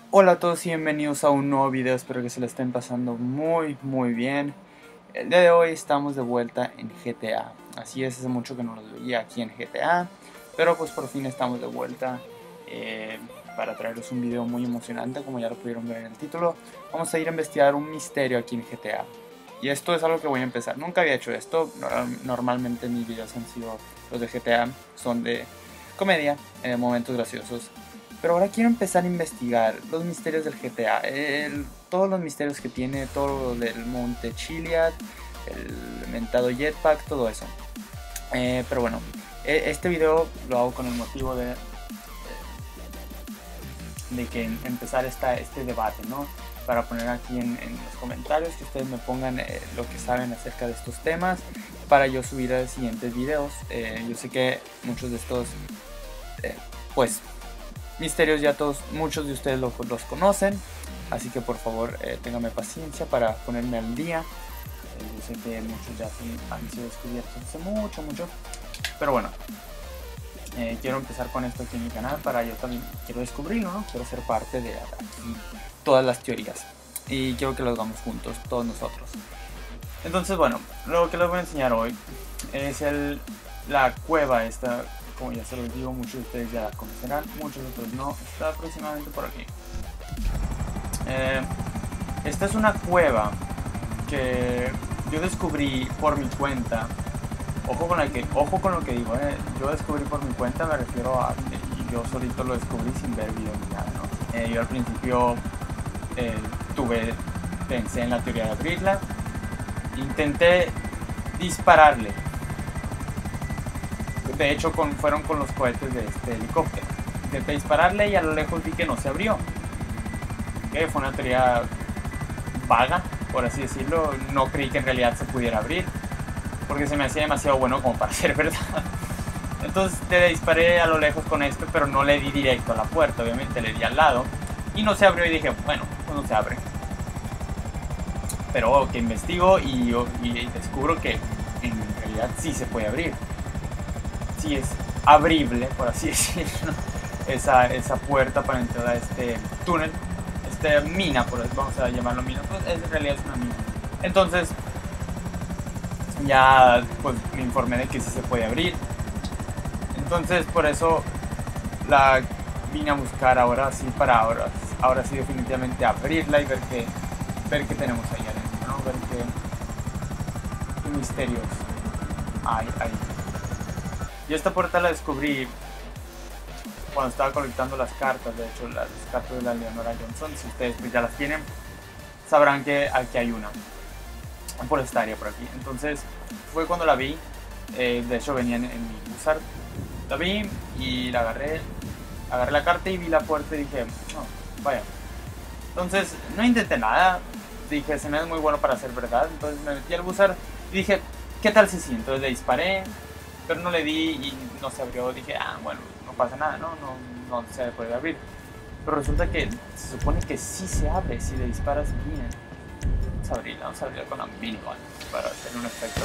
Hola a todos y bienvenidos a un nuevo video, espero que se lo estén pasando muy bien. El día de hoy estamos de vuelta en GTA, así es, hace mucho que no nos veía aquí en GTA, pero pues por fin estamos de vuelta para traerles un video muy emocionante, como ya lo pudieron ver en el título. Vamos a ir a investigar un misterio aquí en GTA, y esto es algo que voy a empezar, nunca había hecho esto, normalmente mis videos han sido los de GTA, son de comedia, momentos graciosos. Pero ahora quiero empezar a investigar los misterios del GTA, todos los misterios que tiene, todo lo del Monte Chiliad, el mentado jetpack, todo eso. Pero bueno, este video lo hago con el motivo de que empezar este debate, ¿no? Para poner aquí en los comentarios que ustedes me pongan lo que saben acerca de estos temas para yo subir a siguientes videos. Yo sé que muchos de estos, pues, misterios ya muchos de ustedes los conocen, así que por favor ténganme paciencia para ponerme al día. Yo sé que muchos ya han sido descubiertos hace mucho, pero bueno, quiero empezar con esto aquí en mi canal para yo también quiero descubrirlo, ¿no? Quiero ser parte de aquí todas las teorías y quiero que lo hagamos juntos, todos nosotros. Entonces bueno, lo que les voy a enseñar hoy es la cueva esta. Como ya se los digo, muchos de ustedes ya la conocerán, muchos otros no. Está aproximadamente por aquí. Esta es una cueva que yo descubrí por mi cuenta. Ojo con lo que digo, yo descubrí por mi cuenta, me refiero a que yo solito lo descubrí sin ver video ni nada, ¿no? Yo al principio pensé en la teoría de abrirla, intenté dispararle. De hecho fueron con los cohetes de este helicóptero. Intenté dispararle y a lo lejos vi que no se abrió. Fue una teoría vaga, por así decirlo. No creí que en realidad se pudiera abrir, porque se me hacía demasiado bueno como para ser verdad. Entonces le disparé a lo lejos con esto, pero no le di directo a la puerta, obviamente le di al lado. Y no se abrió y dije, bueno, pues no se abre. Pero que investigo y descubro que en realidad sí se puede abrir. Sí es abrible, por así decirlo, esa puerta para entrar a este túnel, esta mina, vamos a llamarlo mina, pues en realidad es una mina. Entonces ya pues me informé de que sí se puede abrir. Entonces por eso la vine a buscar ahora sí, para ahora sí definitivamente abrirla y ver qué tenemos ahí adentro, ¿no? Ver qué misterios hay ahí. Yo esta puerta la descubrí cuando estaba colectando las cartas, de hecho las cartas de la Leonora Johnson. Si ustedes pues ya las tienen, sabrán que aquí hay una por esta área por aquí. Entonces fue cuando la vi, de hecho venía en mi usar, la vi y la agarré la carta y vi la puerta y dije, no, vaya. Entonces no intenté nada, dije, se me es muy bueno para ser verdad. Entonces me metí al buzar y dije, ¿qué tal si sí? Entonces le disparé, pero no le di y no se abrió. Dije, bueno, no pasa nada, no se puede abrir. Pero resulta que se supone que sí se abre si le disparas bien. Vamos a abrirla con la minigun para hacer un efecto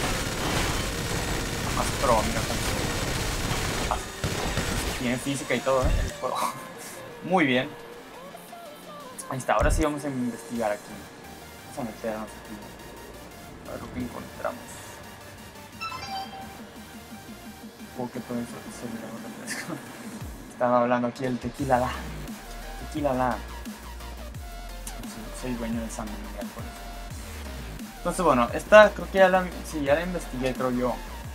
más pro. Mira, tiene física y todo, el juego. Muy bien. Ahí está, ahora sí vamos a investigar aquí. Vamos a meternos aquí a ver lo que encontramos. Porque todo eso se me refresco. Estaba hablando aquí el tequila la. Soy dueño de San Miguel por eso. Entonces bueno, esta creo que ya la investigué, creo yo.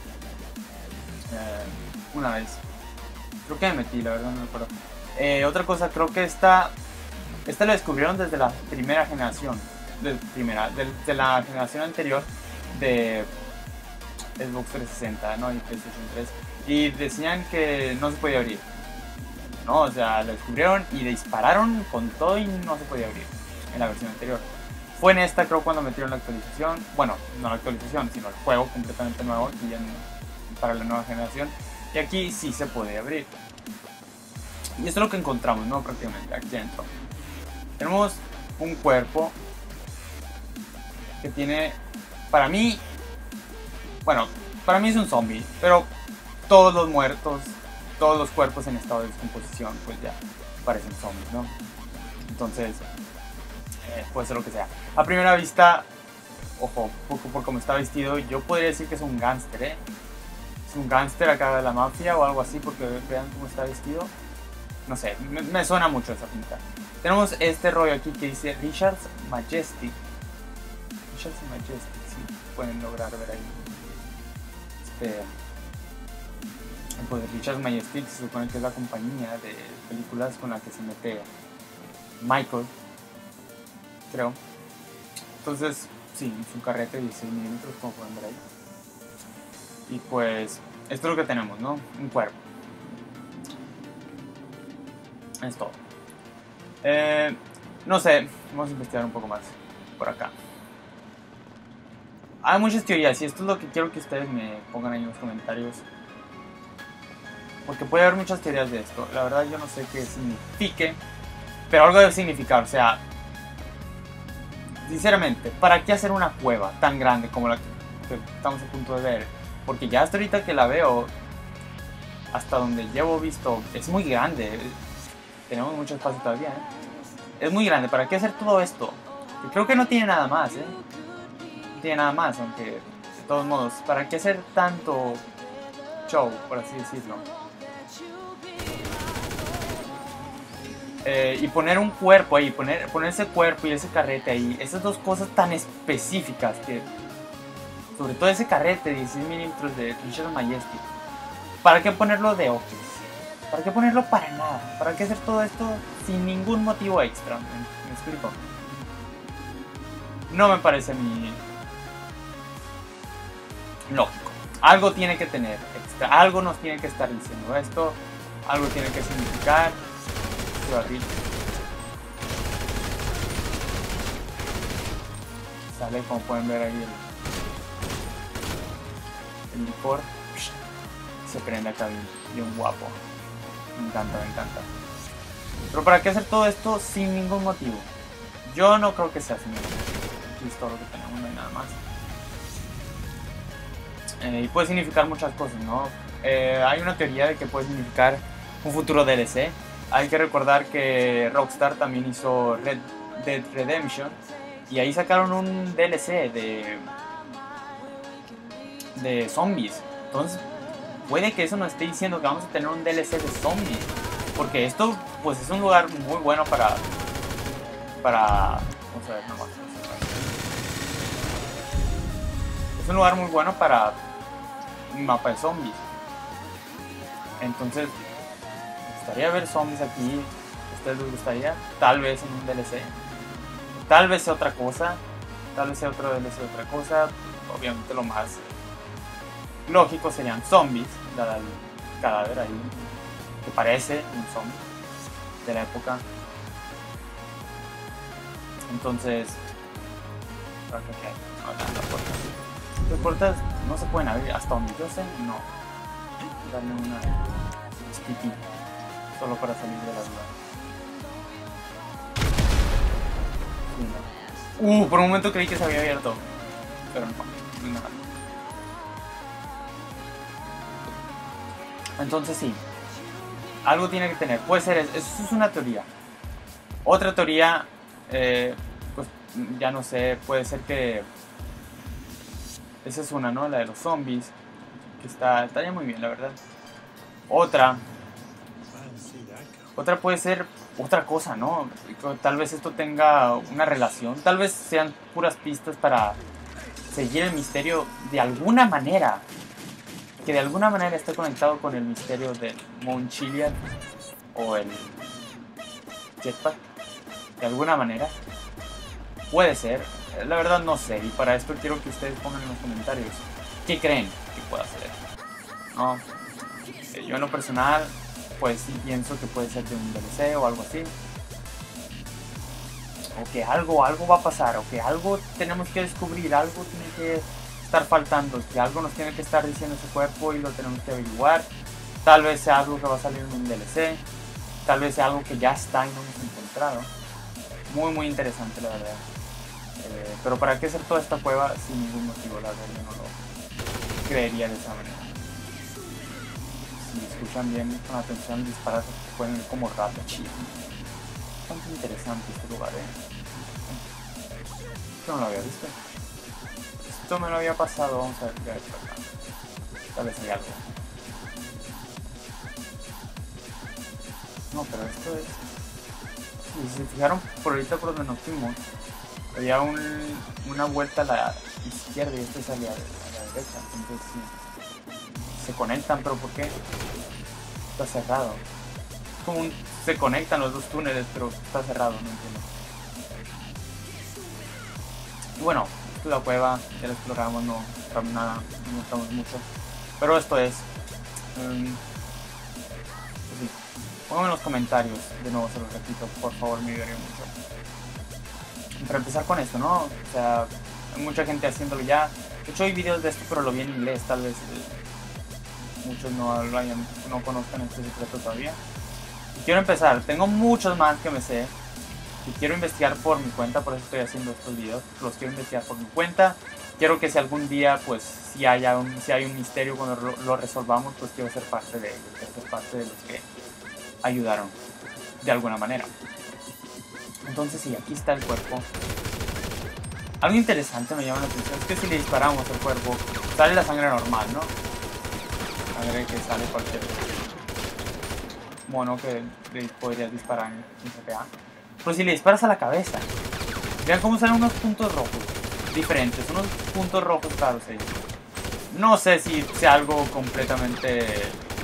Una vez. Creo que me metí, la verdad no me acuerdo. Otra cosa, creo que esta la descubrieron desde la primera generación. De la generación anterior de Xbox 360, ¿no? Y PlayStation 3. Y decían que no se podía abrir, ¿no? O sea, lo descubrieron y le dispararon con todo y no se podía abrir en la versión anterior. Fue en esta, creo, cuando metieron la actualización. Bueno, no la actualización, sino el juego completamente nuevo aquí para la nueva generación. Y aquí sí se puede abrir. Y esto es lo que encontramos, ¿no? Prácticamente aquí dentro. Tenemos un cuerpo que tiene, para mí, bueno, para mí es un zombie, pero todos los muertos, todos los cuerpos en estado de descomposición, pues ya parecen zombies, ¿no? Entonces, puede ser lo que sea. A primera vista, ojo, por cómo está vestido, yo podría decir que es un gángster, ¿eh? Es un gángster acá de la mafia o algo así, porque vean cómo está vestido. No sé, me suena mucho esa pinta. Tenemos este rollo aquí que dice Richard's Majestic. Richard's Majestic, sí, pueden lograr ver ahí. Pues Richard's Majestic se supone que es la compañía de películas con la que se mete Michael, creo. Entonces, sí, es un carrete de 16 milímetros, como pueden ver ahí. Y pues, esto es lo que tenemos, ¿no? Un cuerpo. Es todo. No sé, vamos a investigar un poco más por acá. Hay muchas teorías y esto es lo que quiero que ustedes me pongan ahí en los comentarios. Porque puede haber muchas teorías de esto. La verdad yo no sé qué signifique, pero algo debe significar. O sea, sinceramente, ¿para qué hacer una cueva tan grande como la que estamos a punto de ver? Porque ya hasta ahorita que la veo, hasta donde llevo visto, es muy grande. Tenemos mucho espacio todavía, ¿eh? Es muy grande. ¿Para qué hacer todo esto? Yo creo que no tiene nada más, ¿eh? No tiene nada más, aunque de todos modos, ¿para qué hacer tanto show, por así decirlo? Y poner un cuerpo ahí, poner ese cuerpo y ese carrete ahí, esas dos cosas tan específicas que, sobre todo ese carrete de 16 milímetros de Richard's Majestic, ¿para qué ponerlo de Office? ¿Para qué ponerlo para nada? ¿Para qué hacer todo esto sin ningún motivo extra? ¿Me explico? No me parece a mí lógico. Algo tiene que tener extra, algo nos tiene que estar diciendo esto, algo tiene que significar. Sale, como pueden ver ahí, el licor. Se prende acá bien guapo. Me encanta, me encanta. Pero ¿para qué hacer todo esto sin ningún motivo? Yo no creo que sea sin ningún motivo. Aquí es todo lo que tenemos, no hay nada más. Y puede significar muchas cosas, ¿no? Hay una teoría de que puede significar un futuro DLC. Hay que recordar que Rockstar también hizo Red Dead Redemption y ahí sacaron un DLC de zombies. Entonces puede que eso nos esté diciendo que vamos a tener un DLC de zombies, porque esto pues es un lugar muy bueno para vamos a ver nomás. Es un lugar muy bueno para un mapa de zombies. Entonces gustaría ver zombies aquí. ¿A ustedes les gustaría? Tal vez en un DLC. Tal vez sea otra cosa. Tal vez sea otro DLC de otra cosa. Obviamente lo más lógico serían zombies. Dada el cadáver ahí que parece un zombie de la época. Entonces, las puertas no se pueden abrir. Hasta donde yo sé, no. Darle una sticky solo para salir de la duda. Sí, no. Por un momento creí que se había abierto, pero no, no es nada. Entonces sí, algo tiene que tener. Puede ser, eso es una teoría. Otra teoría, pues ya no sé, puede ser que esa es una, ¿no? La de los zombies, que estaría muy bien, la verdad. Otra puede ser otra cosa, ¿no? Tal vez esto tenga una relación, tal vez sean puras pistas para seguir el misterio de alguna manera, que de alguna manera esté conectado con el misterio del Mount Chiliad o el jetpack, de alguna manera. Puede ser, la verdad no sé, y para esto quiero que ustedes pongan en los comentarios qué creen que pueda ser, ¿no? Yo en lo personal pues sí pienso que puede ser de un DLC o algo así, o que algo va a pasar, o que algo tenemos que descubrir, algo tiene que estar faltando, que algo nos tiene que estar diciendo ese cuerpo y lo tenemos que averiguar. Tal vez sea algo que va a salir en un DLC, tal vez sea algo que ya está y no hemos encontrado. Muy interesante, la verdad. Pero ¿para qué hacer toda esta cueva sin ningún motivo? La verdad yo no lo creería de esa manera. Si escuchan bien con atención, disparas que pueden ir como rato chido. bastante interesante este lugar, Esto no lo había visto. Esto me lo había pasado. Vamos a ver qué hay por acá. Tal vez hay algo. No, pero esto es... Si se fijaron por ahorita por donde nos fuimos, había una vuelta a la izquierda y esto es a la derecha. Entonces sí, se conectan, pero ¿por qué? Está cerrado. Es como se conectan los dos túneles, pero está cerrado, no entiendo. Y bueno, esta es la cueva, ya la exploramos, no mostramos mucho. Pero esto es... pues sí. Pongan en los comentarios, de nuevo se los repito, por favor, me ayudaría mucho. Para empezar con esto, ¿no? O sea, hay mucha gente haciéndolo ya. De hecho hay videos de esto, pero lo vi en inglés, tal vez muchos no conozcan este secreto todavía. Y quiero empezar, tengo muchos más que me sé. Y quiero investigar por mi cuenta, por eso estoy haciendo estos videos. Los quiero investigar por mi cuenta. Quiero que si algún día, pues, si hay un misterio cuando lo resolvamos, pues quiero ser parte de ello. Quiero ser parte de los que ayudaron de alguna manera. Entonces sí, aquí está el cuerpo. Algo interesante me llama la atención es que si le disparamos al cuerpo, sale la sangre normal, ¿no? Sangre que sale cualquier mono que le podrías disparar en GTA. Pero si le disparas a la cabeza, vean cómo salen unos puntos rojos diferentes, unos puntos rojos claros ahí. No sé si sea algo completamente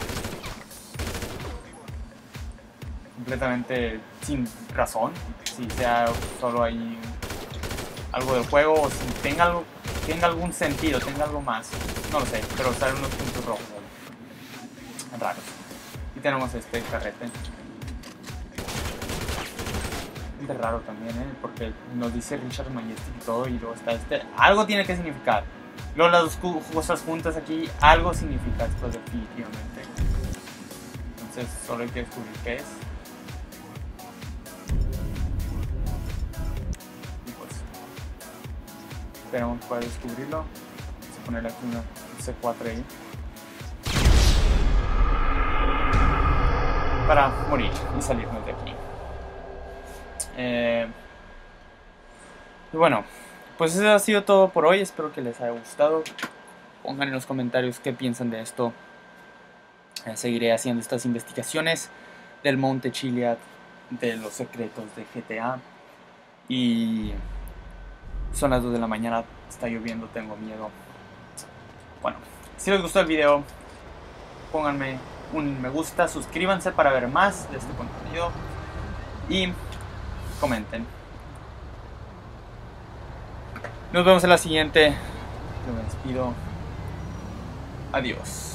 sin razón, si sea solo ahí algo del juego o si tenga algún sentido, tenga algo más, no lo sé, pero salen unos puntos rojos raros. Y tenemos este carrete, es raro también, porque nos dice Richard Majestic y todo, y luego está este, algo tiene que significar. Luego las dos cosas juntas aquí, algo significa esto definitivamente. Entonces solo hay que descubrir qué es. Esperamos poder descubrirlo. Vamos a ponerle aquí una C4 ahí para morir y salirnos de aquí. Y bueno, pues eso ha sido todo por hoy. Espero que les haya gustado. Pongan en los comentarios qué piensan de esto. Seguiré haciendo estas investigaciones del Monte Chiliad, de los secretos de GTA. Y son las 2 de la mañana, está lloviendo, tengo miedo. Bueno, si les gustó el video, pónganme un me gusta, suscríbanse para ver más de este contenido y comenten. Nos vemos en la siguiente. Yo me despido. Adiós.